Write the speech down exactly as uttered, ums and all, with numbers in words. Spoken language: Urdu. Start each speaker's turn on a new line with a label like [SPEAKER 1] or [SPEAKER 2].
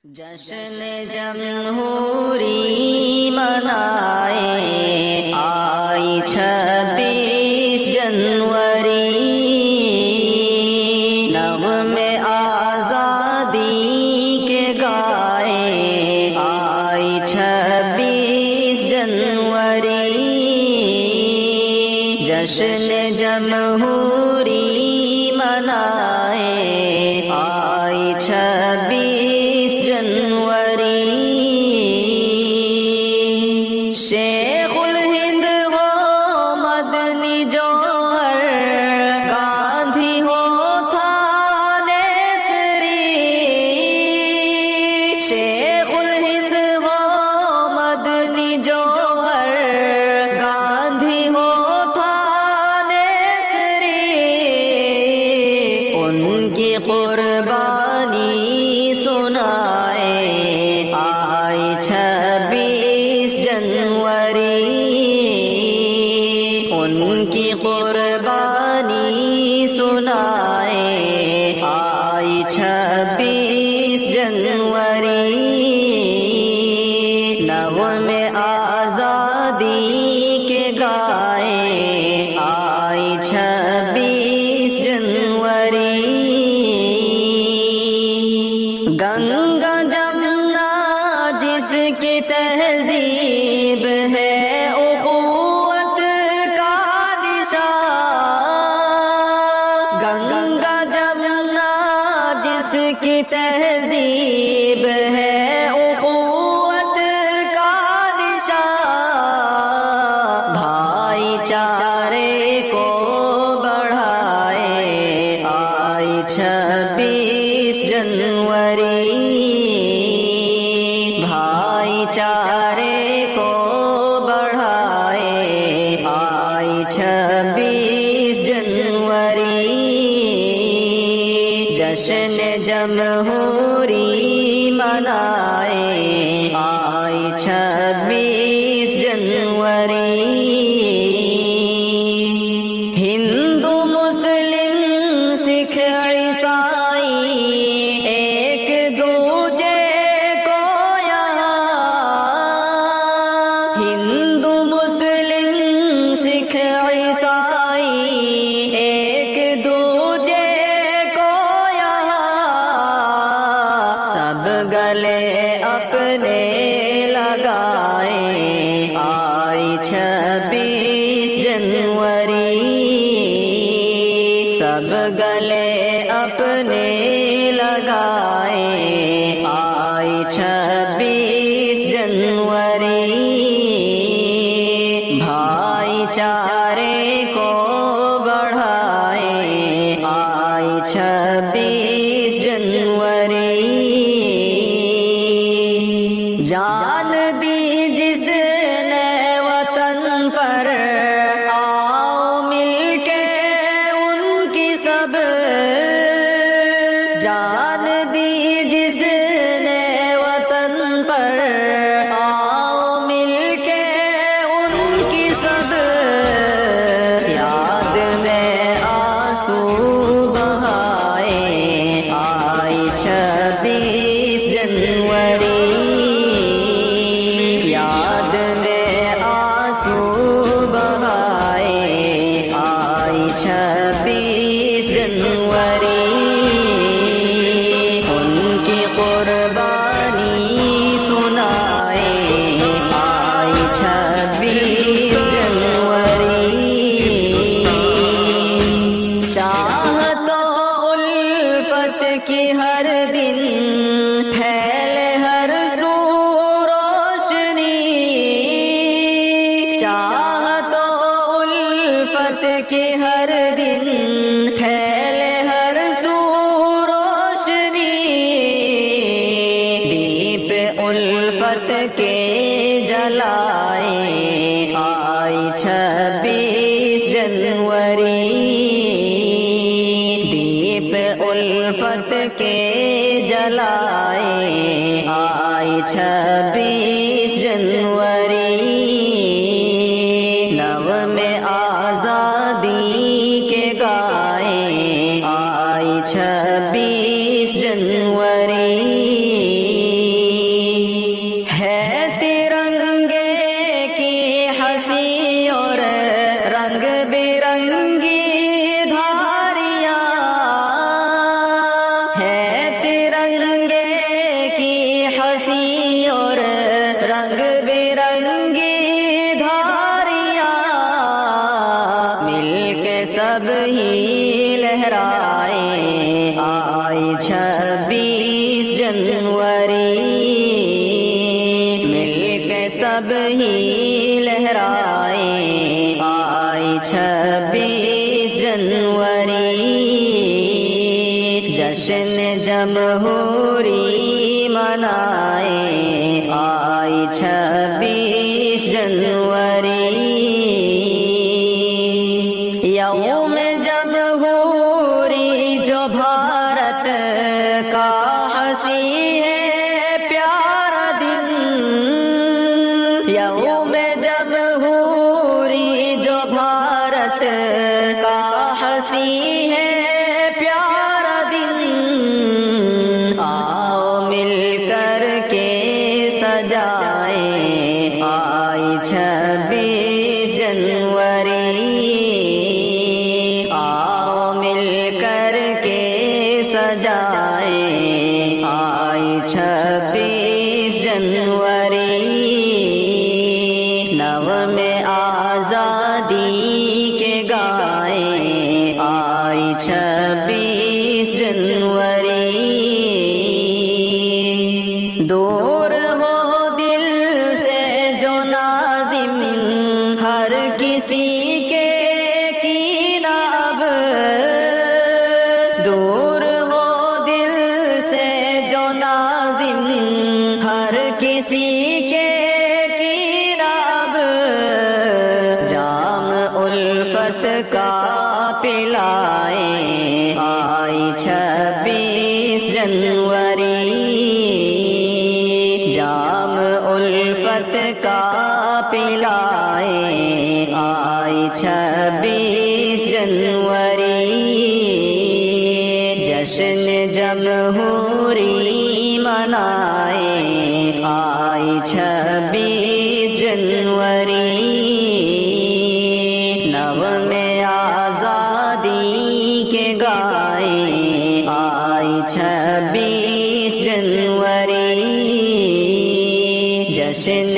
[SPEAKER 1] جشن جمہوری منائے آئی چھبیس جنوری، نغم آزادی کے گائے آئی چھبیس جنوری، جشن جمہوری منائے آئی چھبیس جنوری، شیخ الہند ہو مدنی جوہر، گاندھی ہو تھانے سری، شیخ الہند ہو مدنی جوہر، گاندھی ہو تھانے سری، ان کی قربانی سنائے آئی چھبیس جنوری، ان کی قربانی سنائے آئی چھبیس جنوری، نغم آزادی کے گائے آئی چھبیس جنوری، گنگا جمنا جس کی تہذیب ہے اخوت کا نشان، گنگا جمنا جس کی تہذیب ہے اخوت کا نشان، بھائی چارے کو بڑھائے آئی چھبیس جنوری، بھائی چارے کو بڑھائے آئی چھبیس جنوری، جشن جمہوری منائے آئی چھبیس جنوری، ہندو مسلم سکھ عیسائی ایک دوجے کو یہاں، ہندو مسلم سکھ عیسائی ایک دوجے کو یہاں، سب گلے اپنے لگائے آئی چھبیس جنوری، سب گلے اپنے لگائے آئی چھبیس جنوری، بھائی چارے کو بڑھائے آئی چھبیس جنوری، جان دی جس نے وطن پر آؤ مل کے ان کی سب، جان دی جس نے وطن پر آؤ مل کے ان کی سب، یاد میں آنسو بہائے آئی چھبیس جنوری، یاد میں آنسو بہائے آئی چھبیس جنوری، ان کی قربانی سنائے آئی چھبیس جنوری، چاہتوں الفت کی ہر دن پھیلے ہر سو روشنی، چاہتوں الفت کی ہر دن پھیلے ہر سو روشنی، دیپ الفت کے جلائے آئی چھبیس جنوری، دیپ الفت کے جلائے آئی چھبیس جنوری، نغم آزادی کے گائے آئی چھبیس جنوری، ترنگے کی ہنسی اور رنگ برنگی دھاریاں مل کے سب ہی لہرائے آئی چھبیس جنوری مل کے سب ہی لہرائے آئی چھبیس جنوری جشن جمہوری منائے آئی چھبیس جنوری یوم جمہوری جو بھارت کا ہنسی ہے پیارا دن یوم جمہوری جو بھارت کا ہنسی ہے پیارا دن آؤ مل کر کے سجائے آئی چھبیس جنوری آؤ مل کر کے سجائے آئی چھبیس جنوری نغم آزادی کے گائے آئی چھبیس جنوری دور ہو دل سے جو ناظم ہر کسی کے کینہ اب دور ہو دل سے جو ناظم ہر کسی کے کینہ اب جام الفت کا پلائے آئی چھبیس جنوری جام الفت کا پلائے آئی چھبیس جنوری جشن جمہوری منائے آئی چھبیس جنوری نغم آزادی کے گائے آئی چھبیس جنوری جشن